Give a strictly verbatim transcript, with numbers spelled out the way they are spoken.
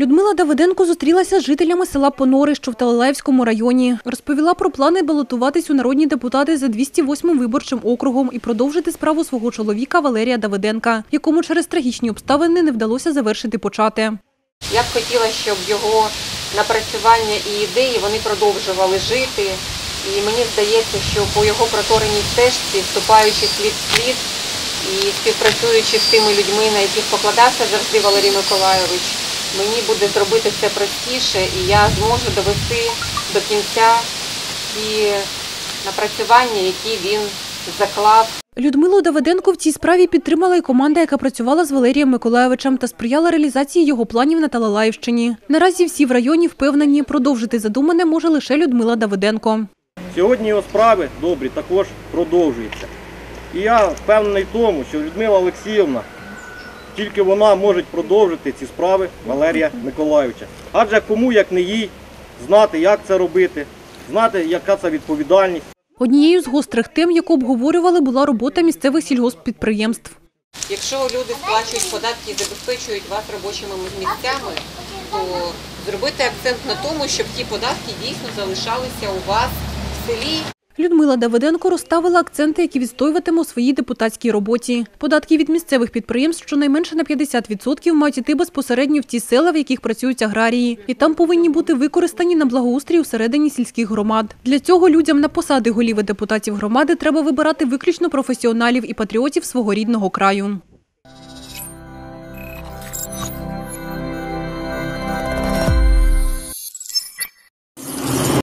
Людмила Давиденко зустрілася з жителями села Понори, що в Талалаївському районі. Розповіла про плани балотуватись у народні депутати за двісті восьмим виборчим округом і продовжити справу свого чоловіка Валерія Давиденка, якому через трагічні обставини не вдалося завершити почати. Я б хотіла, щоб його напрацювання і ідеї вони продовжували жити. І мені здається, що по його протореній стежці, вступаючи слід в слід і співпрацюючи з тими людьми, на яких покладався завжди Валерій Миколайович, мені буде зробити все простіше і я зможу довести до кінця ті напрацювання, які він заклав. Людмилу Давиденко в цій справі підтримала і команда, яка працювала з Валерієм Миколайовичем та сприяла реалізації його планів на Талалаївщині. Наразі всі в районі впевнені, продовжити задумане може лише Людмила Давиденко. Сьогодні його справи добрі також продовжуються. І я впевнений в тому, що Людмила Олексіївна, тільки вона може продовжити ці справи Валерія Миколайовича. Адже кому, як не їй, знати, як це робити, знати, яка це відповідальність. Однією з гострих тем, яку обговорювали, була робота місцевих сільгосппідприємств. Якщо люди сплачують податки і забезпечують вас робочими місцями, то зробити акцент на тому, щоб ті податки дійсно залишалися у вас в селі. Людмила Давиденко розставила акценти, які відстоюватиме у своїй депутатській роботі. Податки від місцевих підприємств щонайменше на п'ятдесят відсотків мають іти безпосередньо в ті села, в яких працюють аграрії. І там повинні бути використані на благоустрій усередині сільських громад. Для цього людям на посади голів і депутатів громади треба вибирати виключно професіоналів і патріотів свого рідного краю.